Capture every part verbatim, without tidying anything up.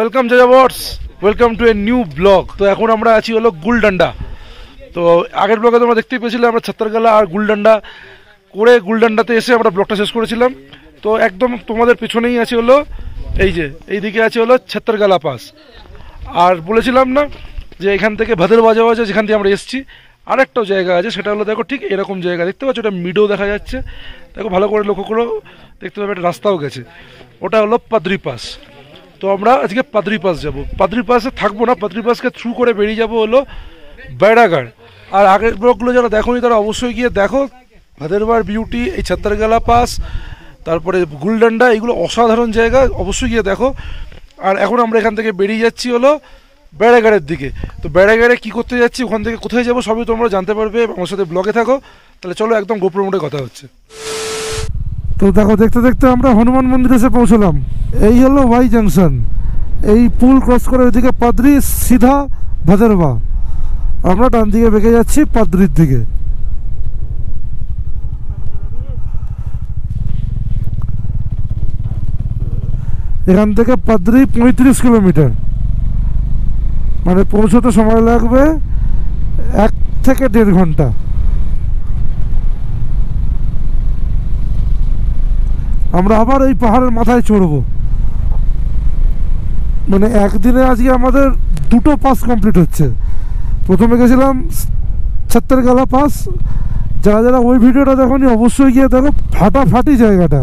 Welcome যাযাবর্স, welcome to a new vlog. তো এখন আমরা আছি হলো গুলডান্ডা। তো আগের ব্লগে তোমরা দেখতেই পেয়েছিলে আমরা ছাত্রগালা আর গুলডান্ডা করে গুলডান্ডাতে এসে আমরা ব্লগটা শেষ করেছিলাম। তো একদম তোমাদের পিছনেই আছে হলো এই যে এইদিকে আছে হলো ছাত্রগালা পাস। আর বলেছিলাম না যে এখান থেকে ভাদেরবা যাওয়া যায়, যেখান থেকে আমরা এসেছি। আরেকটাও জায়গা আছে, সেটা হলো দেখো ঠিক এরকম জায়গা দেখতে পাচ্ছ, ওটা মিডো দেখা যাচ্ছে। দেখো ভালো করে লক্ষ্য করো, দেখতে পাবে একটা রাস্তাও গেছে, ওটা হলো পাদ্রি পাস। তো আমরা আজকে পাদ্রি পাস যাবো। পাদ্রি পাসে থাকবো না, পাদ্রি পাসকে থ্রু করে বেরিয়ে যাবো হলো বেড়াগাড়। আর আগের ব্লগগুলো যারা দেখোনি তারা অবশ্যই গিয়ে দেখো। ভাদেরবার বিউটি, এই ছাত্রগালা পাস, তারপরে গুলডান্ডা, এগুলো অসাধারণ জায়গা, অবশ্যই গিয়ে দেখো। আর এখন আমরা এখান থেকে বেরিয়ে যাচ্ছি হলো বেড়াগাড়ের দিকে। তো বেড়াগাড়ে কী করতে যাচ্ছি, ওখান থেকে কোথায় যাবো সবই তোমরা জানতে পারবে। আমার সাথে ব্লগে থাকো। তাহলে চলো একদম গোপ্রো মোডে কথা হচ্ছে। তো দেখো দেখতে দেখতে আমরা হনুমান মন্দির এসে পৌঁছলাম। এই হলো ওয়াই জাংশন। এই পুল ক্রস করে ওইদিকে পাদ্রি, সিধা ভাদেরবা। আমরা ডান দিকে বেঁকে যাচ্ছি পাদ্রির দিকে। এখান থেকে পাদ্রি পঁয়ত্রিশ কিলোমিটার, মানে পৌঁছতে সময় লাগবে এক থেকে দেড় ঘন্টা। আমরা আবার এই পাহাড়ের মাথায় চড়বো। মানে একদিনে আজকে আমাদের দুটো পাস কমপ্লিট হচ্ছে। প্রথমে গেছিলাম ছাত্রগালা পাস, যারা যারা ওই ভিডিওটা দেখোনি অবশ্যই গিয়ে দেখো, ফাটাফাটি জায়গাটা।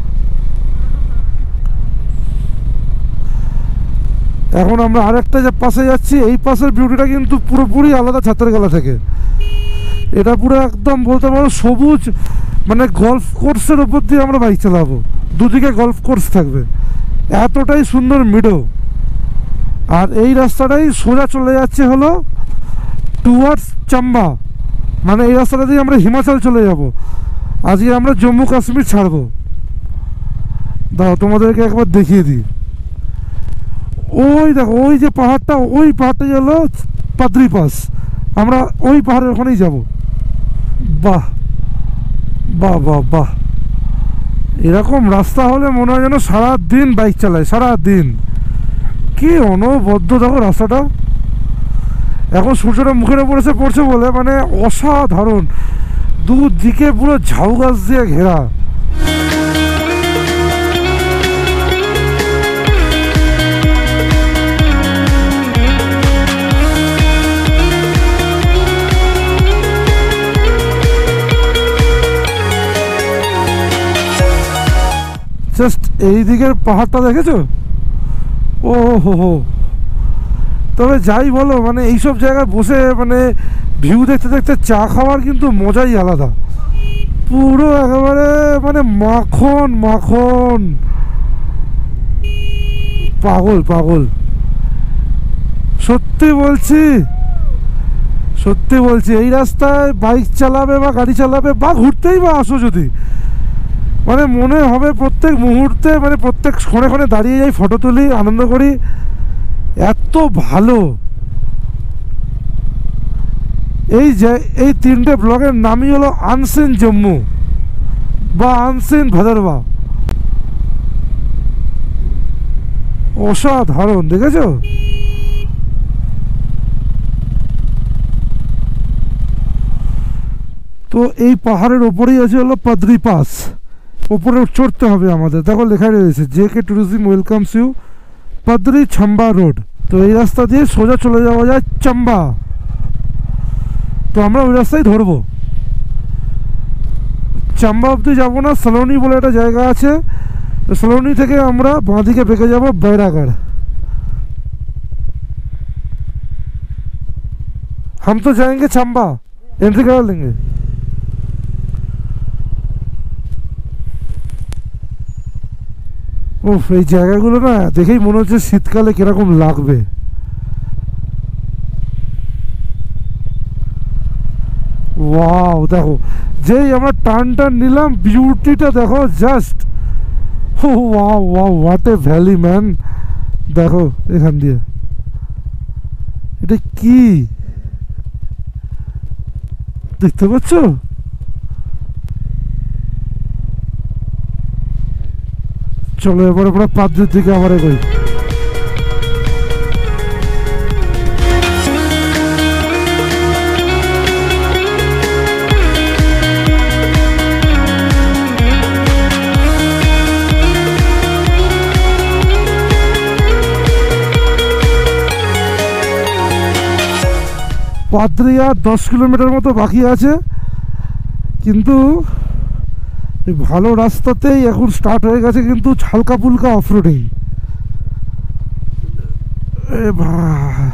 এখন আমরা আরেকটা যে পাশে যাচ্ছি, এই পাশের বিউটিটা কিন্তু পুরোপুরি আলাদা ছাত্রগালা থেকে। এটা পুরো একদম বলতে পারো সবুজ, মানে গলফ কোর্সের ওপর দিয়ে আমরা বাইক চালাবো। দুদিকে গলফ কোর্স থাকবে, এতটাই সুন্দর মিডো। আর এই রাস্তাটাই সোজা চলে যাচ্ছে হলো টুয়ার্ডস চাম্বা, মানে এই রাস্তাটা দিয়ে আমরা হিমাচল চলে যাব। আজকে আমরা জম্মু কাশ্মীর ছাড়বো। দাও তোমাদেরকে একবার দেখিয়ে দিই। ওই দেখো ওই যে পাহাড়টা, ওই পাহাড়টা হলো পাদ্রি পাস। আমরা ওই পাহাড়ের ওখানেই যাব। বাহ বাহ বাহ বাহ, এরকম রাস্তা হলে মনে হয় যেন সারাদিন বাইক চালায়, সারাদিন। কি অনবদ্য দেখো রাস্তাটা। এখন সূর্যটা মুখের ওপর এসে পড়ছে বলে মানে অসাধারণ, দুদিকে পুরো ঝাউ গাছ দিয়ে ঘেরা। জাস্ট এই দিকের পাহাড়টা দেখেছো? ও হো হো। তবে যাই বলো, মানে এইসব জায়গায় বসে মানে ভিউ দেখতে দেখতে চা খাওয়ার কিন্তু মজাই আলাদা। পুরো একেবারে মানে মাখন মাখন, পাগল পাগল। সত্যি বলছি, সত্যি বলছি, এই রাস্তায় বাইক চালাবে বা গাড়ি চালাবে বা ঘুরতেই বা আসো যদি, মানে মনে হবে প্রত্যেক মুহূর্তে, মানে প্রত্যেক ক্ষণে ক্ষণে দাঁড়িয়ে যাই, ফটো তুলি, আনন্দ করি। এত ভালো। এই যে এই তিনটে ব্লগের নামই হলো আনসিন জম্মু বা আনসিন ভাদেরবা। অসাধারণ, দেখেছো? তো এই পাহাড়ের ওপরেই আছে হলো পাদ্রি পাস। ওপরে চড়তে হবে আমাদের। দেখো লেখা রয়েছে J K tourism welcomes you Padri Chamba road. তো এই রাস্তা দিয়ে সোজা চলে যাওয়া যায় চাম্বা। তো আমরা ওই রাস্তায় ধরবো। চাম্বা অবধি যাবো না, সলোনি বলে একটা জায়গা আছে। তো সলোনি থেকে আমরা বাঁদিকে বেঁকে যাবো বেড়াগাড়। हम तो जाएंगे চাম্বা, एंट्री करा लेंगे। উফ, এই জায়গাগুলো না দেখেই মনে হচ্ছে শীতকালে কিরকম লাগবে। ওয়াও, দেখো যেই আমরা টার্ন টার্ন নিলাম, বিউটিটা দেখো just. Wow wow, what a valley man. দেখো এখান দিয়ে, এটা কি দেখতে পাচ্ছ? চলো এবার আমরা পাদ্রির দিকে আবার এগোই। পাদ্রি আর দশ কিলোমিটার মতো বাকি আছে, কিন্তু এই ভালো রাস্তাতেই এখন স্টার্ট হয়ে গেছে, কিন্তু হালকা ফুলকা অফরোডিং। এ ভাই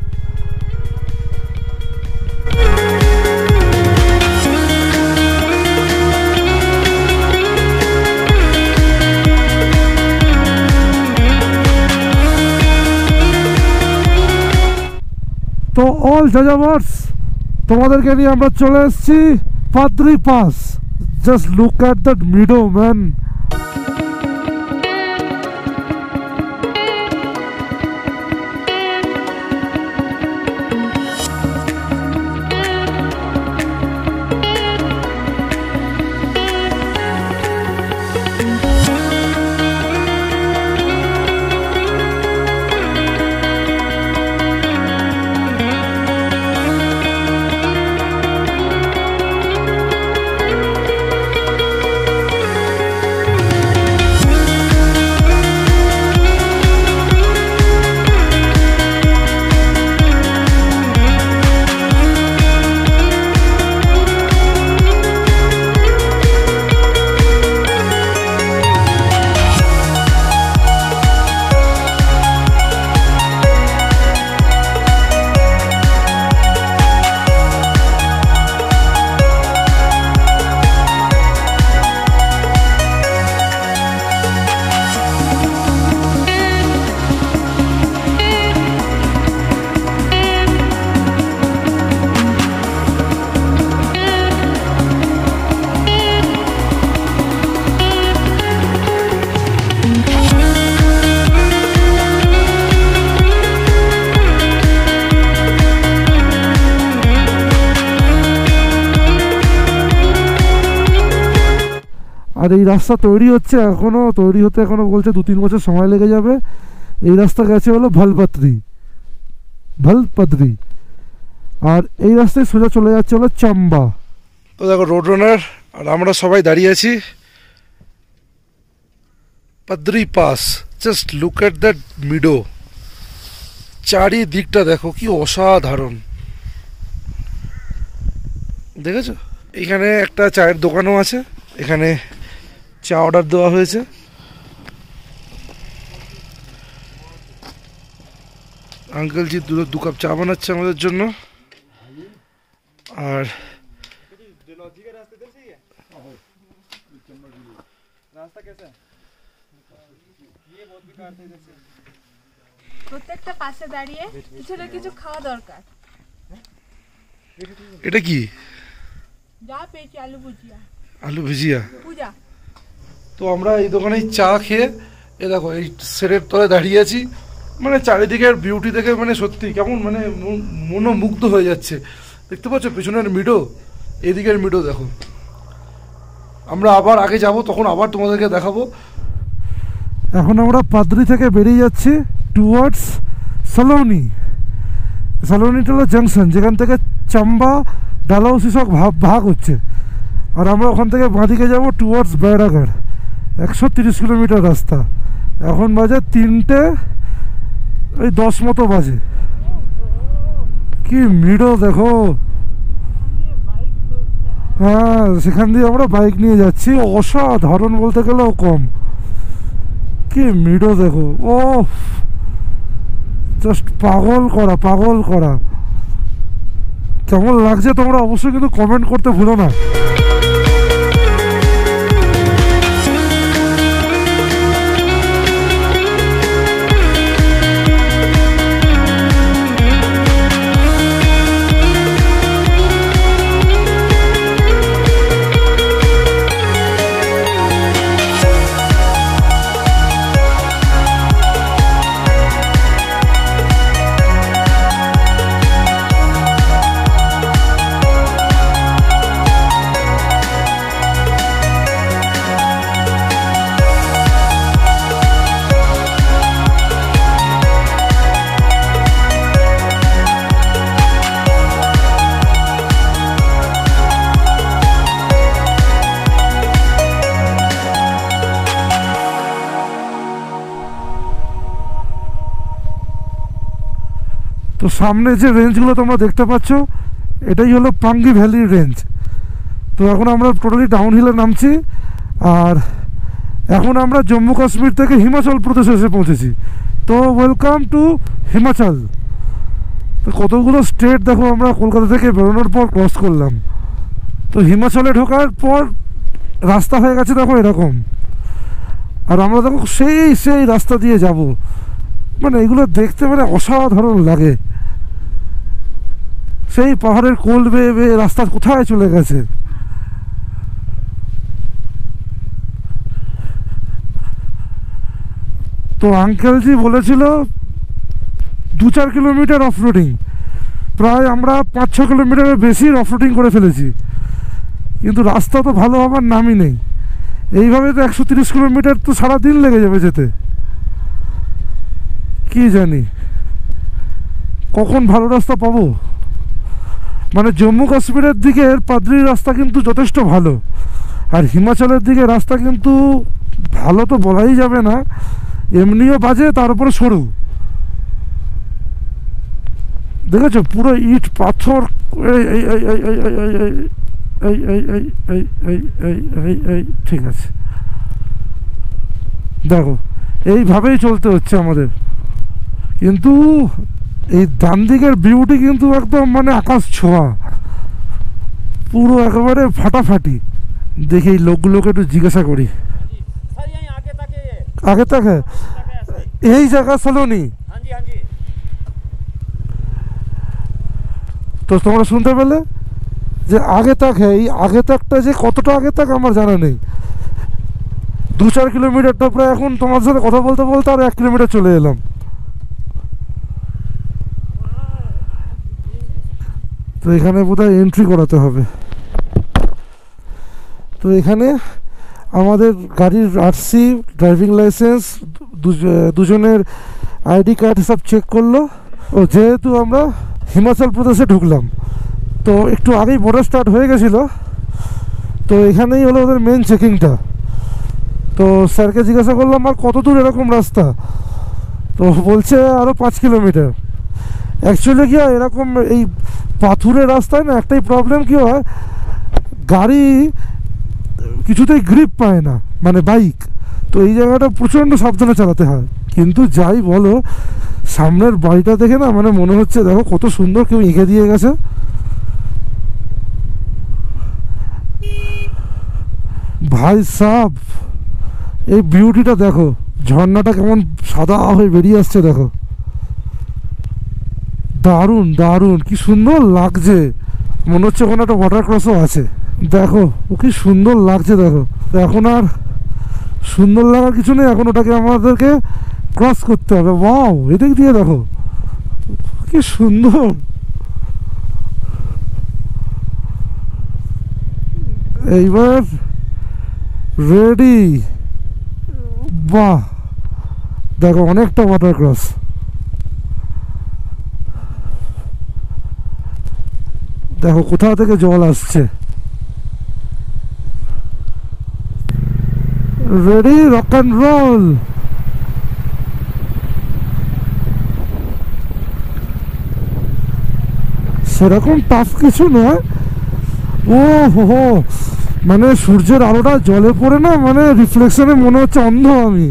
তো অল যাযাবর্স, তোমাদেরকে নিয়ে আমরা চলে এসেছি Padri pass. Just look at that meadow man. আর এই রাস্তা তৈরি হচ্ছে, এখনও তৈরি হতে এখনও বলছে দু তিন বছর সময় লেগে যাবে। এই রাস্তা গেছে হলো ভালপাত্রি, ভালপাত্রি, আর এই রাস্তায় সোজা চলে যাচ্ছে হলো চাম্বা। তো দেখো রোড রানার আর আমরা সবাই দাঁড়িয়ে আছি Padri pass. Just look at that meadow, চারিদিকটা দেখো কি অসাধারণ, দেখেছো? এখানে একটা চায়ের দোকানও আছে, এখানে চা অর্ডার দেওয়া হয়েছে। আঙ্কেলজি দু দু কাপ চা বানাচ্ছে আমাদের জন্য। আর প্রত্যেকটা পাশে দাঁড়িয়ে কিছু না কিছু খাওয়া দরকার। এটা কি? যা পেয়েছি আলু ভুজিয়া। আলু ভুজিয়া পূজা। তো আমরা এই দোকানে চা খেয়ে এ দেখো এই সেটের তলে দাঁড়িয়ে আছি, মানে চারিদিকের বিউটি দেখে মানে সত্যি কেমন মানে মনোমুগ্ধ হয়ে যাচ্ছে। দেখতে পাচ্ছ পেছনের মিডো, এদিকের মিডো দেখো। আমরা আবার আগে যাব, তখন আবার তোমাদেরকে দেখাবো। এখন আমরা পাদ্রি থেকে বেরিয়ে যাচ্ছি টুয়ার্ডস সালোনি। সালোনিটা হলো জাংশন, যেখান থেকে চাম্বা ডালাউসি সব ভাগ ভাগ হচ্ছে। আর আমরা ওখান থেকে বাঁদিকে যাব টুয়ার্ডস বেড়াঘাট, একশো তিরিশ কিলোমিটার রাস্তা। এখন বাজে তিনটে ওই দশ মতো বাজে। কি মিডো দেখো। হ্যাঁ, সেখান দিয়ে আমরা বাইক নিয়ে যাচ্ছি, অসাধারণ বলতে গেলেও কম। কি মিডো দেখো, ও জাস্ট পাগল করা, পাগল করা। কেমন লাগছে তোমরা অবশ্যই কিন্তু কমেন্ট করতে ভুলো না। তো সামনে যে রেঞ্জগুলো তোমরা দেখতে পাচ্ছ এটাই হলো পাঙ্গি ভ্যালির রেঞ্জ। তো এখন আমরা টোটালি ডাউন হিলে নামছি, আর এখন আমরা জম্মু কাশ্মীর থেকে হিমাচল প্রদেশে এসে পৌঁছেছি। তো ওয়েলকাম টু হিমাচল। তো কতগুলো স্টেট দেখো আমরা কলকাতা থেকে বেরোনোর পর ক্রস করলাম। তো হিমাচলে ঢোকার পর রাস্তা হয়ে গেছে দেখো এরকম, আর আমরা দেখো সেই সেই রাস্তা দিয়ে যাব। মানে এগুলো দেখতে মানে অসাধারণ লাগে, সেই পাহাড়ের কোল বেয়ে বেয়ে রাস্তা কোথায় চলে গেছে। তো আঙ্কেলজি বলেছিল দু চার কিলোমিটার অফ রোডিং, প্রায় আমরা পাঁচ ছ কিলোমিটারের বেশি অফ রোডিং করে ফেলেছি, কিন্তু রাস্তা তো ভালো হবার নামই নেই। এইভাবে তো একশো তিরিশ কিলোমিটার তো সারাদিন লেগে যাবে যেতে। কি জানি কখন ভালো রাস্তা পাবো। মানে জম্মু কাশ্মীরের দিকের পাদ্রির রাস্তা কিন্তু যথেষ্ট ভালো, আর হিমাচলের দিকে রাস্তা কিন্তু ভালো তো বলাই যাবে না, এমনিও বাজে, তার উপরে সরু। দেখেছো পুরো ইট পাথর। এই এই এই এই এই এই এই এই এই এই এই এই এই এই এই ঠিক আছে, দেখো এইভাবেই চলতে হচ্ছে আমাদের। কিন্তু এই ডান দিকের বিউটি কিন্তু একদম মানে আকাশ ছোঁয়া, পুরো একেবারে ফাটাফাটি। দেখি এই লোকগুলোকে একটু জিজ্ঞাসা করি। আগে तक है यही जगह सलोनी। তো তোমরা শুনতে পেলে যে আগে তাক হ্যাঁ, এই আগে তাকটা যে কতটা আগে তাক আমার জানা নেই। দু চার কিলোমিটারটা প্রায় এখন তোমার সাথে কথা বলতে বলতে আর এক কিলোমিটার চলে এলাম। তো এখানে বোধহয় এন্ট্রি করাতে হবে। তো এখানে আমাদের গাড়ির আরসি, ড্রাইভিং লাইসেন্স, দুজনের আইডি কার্ড সব চেক করলো। ও যেহেতু আমরা হিমাচল প্রদেশে ঢুকলাম, তো একটু আগেই বর্ডার স্টার্ট হয়ে গেছিলো, তো এখানেই হলো ওদের মেন চেকিংটা। তো স্যারকে জিজ্ঞাসা করলাম আর কত দূর এরকম রাস্তা, তো বলছে আরও পাঁচ কিলোমিটার। অ্যাকচুয়ালি কি হয় এরকম এই পাথুরের রাস্তায় না একটাই প্রবলেম কি হয়, গাড়ি কিছুতেই গ্রিপ পায় না, মানে বাইক। তো এই জায়গাটা প্রচণ্ড সাবধানে চালাতে হয়। কিন্তু যাই বলো, সামনের বাড়িটা দেখে না মানে মনে হচ্ছে দেখো কত সুন্দর কেউ এঁকে দিয়ে গেছে। ভাই সাব এই বিউটিটা দেখো, ঝর্ণাটা কেমন সাদা হয়ে বেরিয়ে আসছে দেখো, দারুণ দারুণ, কি সুন্দর লাগছে। মনে হচ্ছে ওখানে একটা ওয়াটার ক্রসও আছে। দেখো ও কি সুন্দর লাগছে দেখো। এখন আর সুন্দর লাগার কিছু নেই, এখন ওটাকে আমাদেরকে ক্রস করতে হবে। ওয়াও, এদিক দিয়ে দেখো কি সুন্দর। এইবার রেডি। বাহ, দেখো অনেকটা ওয়াটার ক্রস। দেখো কোথা থেকে জল আসছে। Ready, rock and roll. সেরকম টাফ কিছু নয়। ও হো, মানে সূর্যের আলোটা জলে পড়ে না, মানে রিফ্লেকশনে মনে হচ্ছে অন্ধ আমি।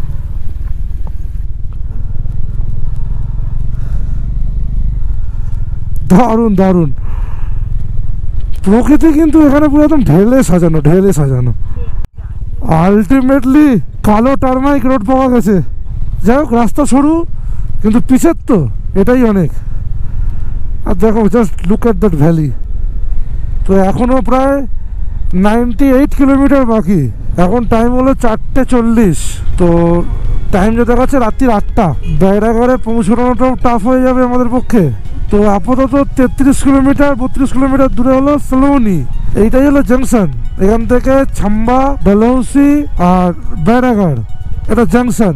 দারুণ দারুণ প্রকৃতি, কিন্তু এখানে পুরো একদম ঢেলে সাজানো, ঢেলে সাজানো। আলটিমেটলি কালো টারমাইক রোড পাওয়া গেছে। যাই হোক, রাস্তা সরু কিন্তু পিছের তো এটাই অনেক। আর দেখো just look at that valley. তো এখনও প্রায় নাইনটি এইট কিলোমিটার বাকি। এখন টাইম হলো চারটে চল্লিশ। তো টাইম যে দেখাচ্ছে রাত্রির আটটা। বেড়াঘরে পৌঁছানোটাও টাফ হয়ে যাবে আমাদের পক্ষে। তো আপাতত তেত্রিশ কিলোমিটার বত্রিশ কিলোমিটার দূরে হলো সলোনি। এইটাই হলো জাংশন। এখান থেকে ছাম্বা, ডালহৌসি আর বেড়াঘর, এটা জাংশন।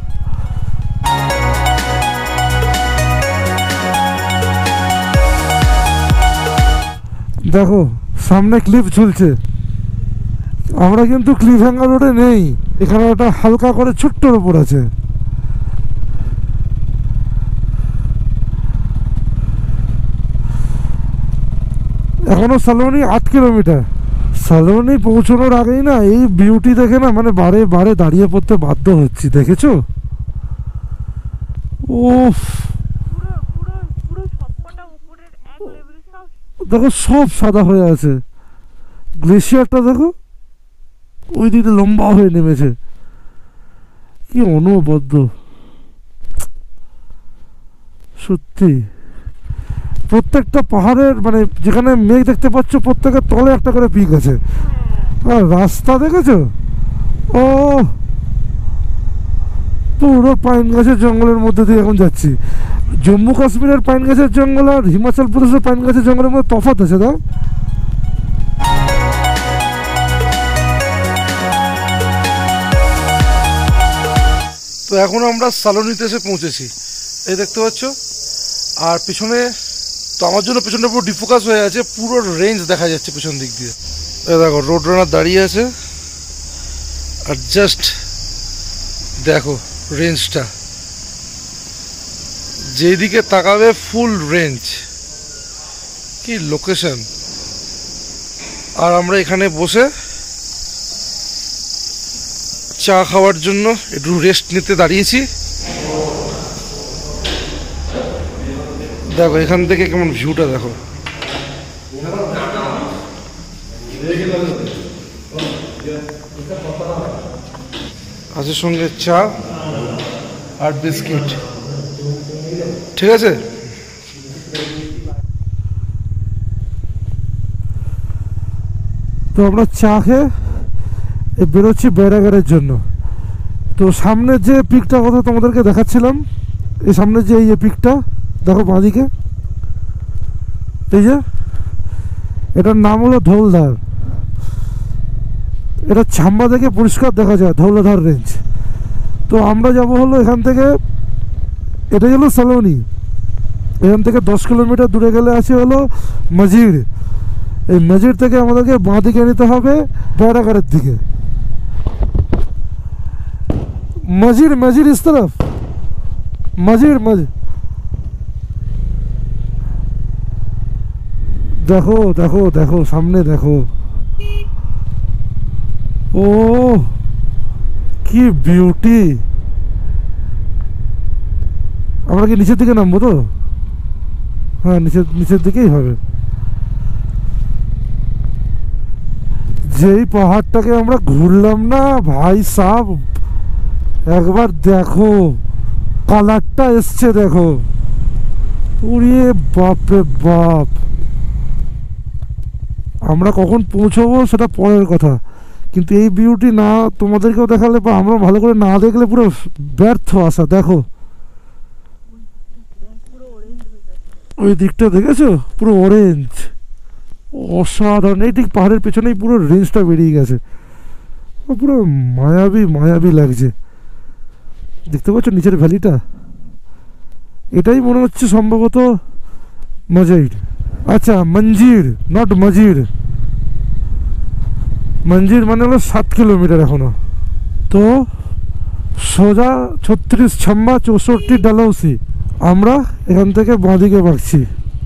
দেখো সামনে ক্লিফ ঝুলছে। আমরা কিন্তু ক্লিফ হ্যাঙ্গার রোডে নেই, এখানে একটা হালকা করে ছোট্টর ওপর আছে। এখনো সালোনি আট কিলোমিটার। সালোনি পৌঁছানোর আগেই না এই বিউটি দেখে না মানে বারে বারে দাঁড়িয়ে পড়তে বাধ্য হচ্ছি, দেখেছো? উফ, দেখো সব সাদা হয়ে আছে, গ্লেশিয়ারটা দেখো ওই দিকে লম্বা হয়ে নেমেছে, কি অনবদ্য সত্যি। প্রত্যেকটা পাহাড়ের মানে যেখানে মেঘ দেখতে পাচ্ছ প্রত্যেকের তলে একটা করে পিক আছে। আর রাস্তা দেখেছো, ও পুরো পাইন গাছের জঙ্গলের মধ্যে দিয়ে এখন যাচ্ছি। জম্মু কাশ্মীরের পাইন গাছের জঙ্গল আর হিমাচল প্রদেশের পাইন গাছের জঙ্গলের মধ্যে তফাৎ আছে। দাও তো এখন আমরা সালোনিতে এসে পৌঁছেছি, এই দেখতে পাচ্ছ। আর পিছনে তো আমার জন্য পেছনটা পুরো ডিফোকাস হয়ে আছে, পুরো রেঞ্জ দেখা যাচ্ছে পেছন দিক দিয়ে। এই দেখো রোড রানার দাঁড়িয়ে আছে, আর জাস্ট দেখো রেঞ্জটা, যেদিকে তাকাবে ফুল রেঞ্জ, কি লোকেশন। আর আমরা এখানে বসে চা খাওয়ার জন্য একটু রেস্ট নিতে দাঁড়িয়েছি। দেখো এখান থেকে কেমন ভিউটা দেখো, আছে সঙ্গে চা আর বিস্কিট, ঠিক আছে। তো আমরা চা খেয়ে বেরোচ্ছি বেড়াগাড়ের জন্য। তো সামনের যে পিকটা কথা তোমাদেরকে দেখাচ্ছিলাম, এই সামনের যে এই পিকটা দেখো বাঁদিকে, এই যে এটার নাম হলো ধৌলধার। এটা ছাম্বা থেকে পরিষ্কার দেখা যায় ধৌলধার রেঞ্জ। তো আমরা যাব হলো এখান থেকে, এটা হলো সালোনি, এখান থেকে দশ কিলোমিটার দূরে গেলে আছে হলো মজির। এই মজির থেকে আমাদেরকে বাঁ দিকে নিতে হবে বেড়াগাড়ের দিকে। मजीर मजीर इस तरफ, मजीर मजीर देखो देखो देखो सामने देखो, ओ की বিউটি। আমরা কি নিচের দিকে নামবো? তো হ্যাঁ নিচের নিচের দিকেই হবে। যেই পাহাড়টাকে আমরা ঘুরলাম না ভাই সাব, একবার দেখো কালারটা এসছে দেখো, ওরে বাপরে বাপ। আমরা কখন পৌঁছবো সেটা পরের কথা, কিন্তু এই বিউটি না তোমাদেরকেও দেখালে বা আমরা ভালো করে না দেখলে পুরো ব্যর্থ আসা। দেখো ওই দিকটা দেখেছো, পুরো অরেঞ্জ, অসাধারণ। এই ঠিক পাহাড়ের পেছনেই পুরো রেঞ্জটা বেরিয়ে গেছে, পুরো মায়াবী মায়াবী লাগছে। দেখতে পাচ্ছ নিচের ভ্যালিটা, এটাই মনে হচ্ছে সম্ভবত মজির। আচ্ছা মঞ্জির নট মজির, মঞ্জির মানে হলো সাত কিলোমিটার এখনো। তো সোজা ছত্রিশ ছাম্বা চৌষট্টি ডালহৌসি, আমরা এখান থেকে বাঁদিকে বাঁকছি।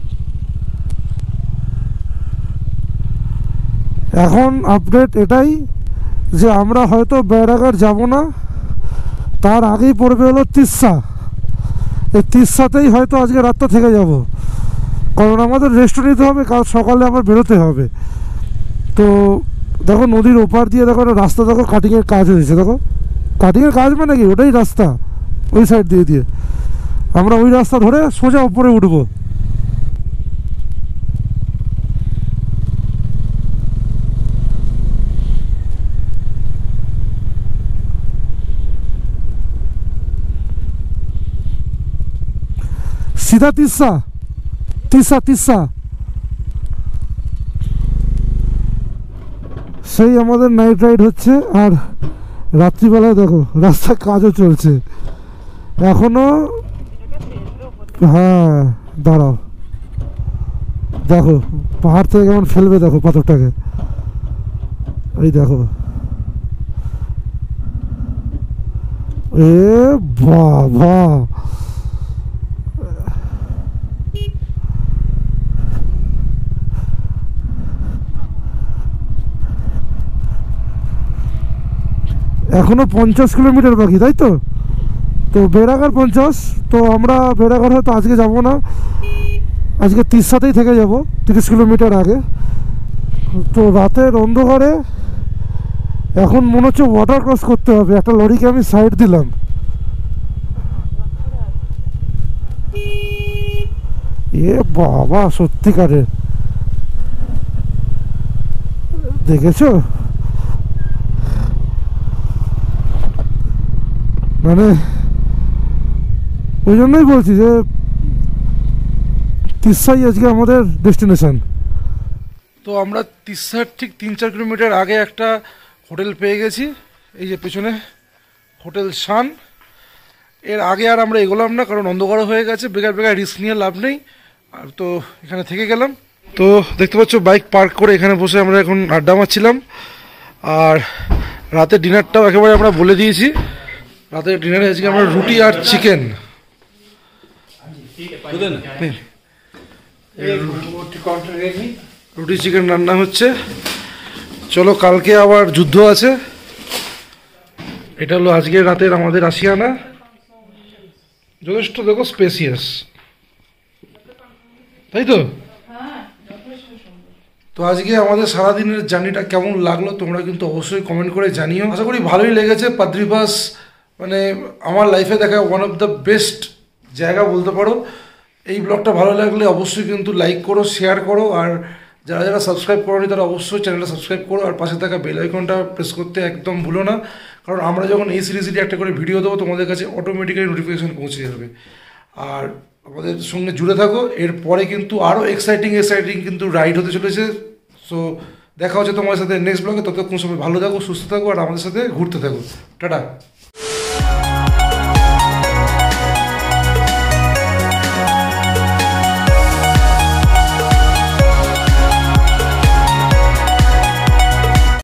এখন আপডেট এটাই যে আমরা হয়তো বেড়াগাড় যাব না, তার আগেই পড়বে হলো তিস্সা। এই তিস্সাতেই হয়তো আজকে রাতটা থেকে যাব, কারণ আমাদের রেস্ট নিতে হবে, কাল সকালে আবার বেরোতে হবে। তো দেখো নদীর ওপার দিয়ে দেখো রাস্তা, দেখো কাটিংয়ের কাজ হয়েছে, দেখো কাটিংয়ের কাজ মানে কি ওটাই রাস্তা, ওই সাইড দিয়ে দিয়ে আমরা ওই রাস্তা ধরে সোজা উপরে উঠবো। सीधा তিস্সা তিস্সা তিস্সা সেই আমাদের নাইট রাইড হচ্ছে। আর রাত্রিবেলায় দেখো রাস্তার কাজও চলছে এখনো। হ্যাঁ দাঁড়াও, দেখো পাহাড় থেকে কেমন ফেলবে, দেখো পাথরটাকে, এই দেখো, এ বাবা এখনও পঞ্চাশ কিলোমিটার বাকি, তাই তো? তো বেড়াঘাট পঞ্চাশ, তো আমরা বেড়াঘাট হয়তো আজকে যাব না, আজকে তিরসাতেই থেকে যাব তিরিশ কিলোমিটার আগে। তো রাতের অন্ধকারে এখন মনে হচ্ছে ওয়াটার ক্রস করতে হবে। একটা লরিকে আমি সাইড দিলাম, এ বাবা সত্যিকারের, দেখেছো? মানে ওই জন্যই বলছি যে তিরসাই আজকে আমাদের ডেস্টিনেশন। তো আমরা তিরসার ঠিক তিন চার কিলোমিটার আগে একটা হোটেল পেয়ে গেছি, এই যে পেছনে হোটেল শান। এর আগে আর আমরা এগোলাম না, কারণ অন্ধকার হয়ে গেছে, বেকার বেকার রিস্ক নিয়ে লাভ নেই। আর তো এখানে থেকে গেলাম। তো দেখতে পাচ্ছ বাইক পার্ক করে এখানে বসে আমরা এখন আড্ডা মারছিলাম। আর রাতের ডিনারটাও একেবারে আমরা বলে দিয়েছি। রাতের ডিনারে আজকে আমরা রুটি আর চিকেন, রুটি চিকেন রান্না হচ্ছে। চলো, কালকে আবার যুদ্ধ আছে। এটা হলো আজকে রাতের আমাদের আশিয়ানা, যথেষ্ট দেখো স্পেসিয়াস, তাই তো? তো আজকে আমাদের সারাদিনের জার্নিটা কেমন লাগলো তোমরা কিন্তু অবশ্যই কমেন্ট করে জানিও। আশা করি ভালোই লেগেছে। পাদ্রি পাস মানে আমার লাইফে দেখা ওয়ান অফ দ্য বেস্ট জায়গা বলতে পারো। এই ব্লগটা ভালো লাগলে অবশ্যই কিন্তু লাইক করো, শেয়ার করো, আর যারা যারা সাবস্ক্রাইব করোনি তারা অবশ্যই চ্যানেলটা সাবস্ক্রাইব করো, আর পাশে থাকা বেল আইকনটা প্রেস করতে একদম ভুলো না, কারণ আমরা যখন এই সিরিজটি একটা করে ভিডিও দেবো তোমাদের কাছে অটোমেটিক্যালি নোটিফিকেশন পৌঁছে যাবে। আর আমাদের সঙ্গে জুড়ে থাকো, এরপরে কিন্তু আরও এক্সাইটিং এক্সাইটিং কিন্তু রাইড হতে চলেছে। সো দেখা হচ্ছে তোমার সাথে নেক্সট ব্লগে। ততক্ষণ সবাই ভালো থাকো, সুস্থ থাকো, আর আমাদের সাথে ঘুরতে থাকো। টাটা।